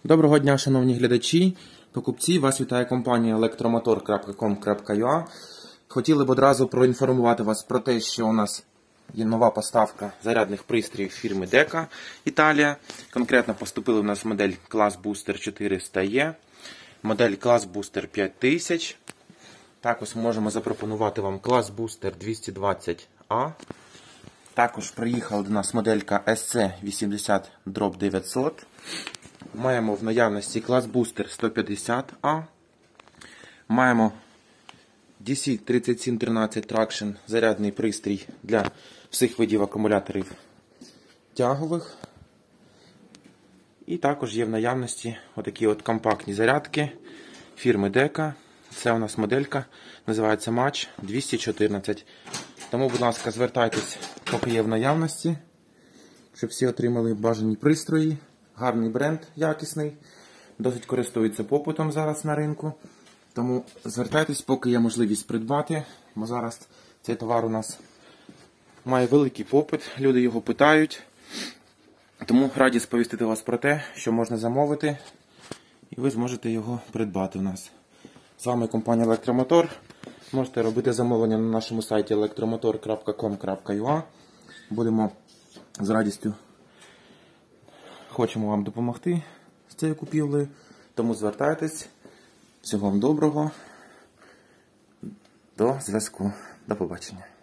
Доброго дня, шановні глядачі, покупці. Вас вітає компанія electromotor.com.ua. Хотіли б одразу проінформувати вас про те, що у нас є нова поставка зарядних пристроїв фірми Deka Італія. Конкретно поступила у нас модель Class Booster 400E, модель Class Booster 5000. Також можемо запропонувати вам Class Booster 220A. Також приїхала до нас моделька SC80-900. Маємо в наявності Class Booster 150A. Маємо DC3713 Traction зарядний пристрій для всіх видів акумуляторів тягових. І також є в наявності отакі от компактні зарядки фірми Deka. Це у нас моделька, називається Match 214. Тому, будь ласка, звертайтесь, поки є в наявності, щоб всі отримали бажані пристрої. Гарний бренд, якісний, досить користується попитом зараз на ринку. Тому звертайтесь, поки є можливість придбати, бо зараз цей товар у нас має великий попит, люди його питають. Тому раді сповістити вас про те, що можна замовити, і ви зможете його придбати у нас. З вами компанія Електромотор. Можете робити замовлення на нашому сайті electromotor.com.ua. Будемо з радістю, хочемо вам допомогти з цією купівлею. Тому звертайтесь. Всього вам доброго. До зв'язку. До побачення.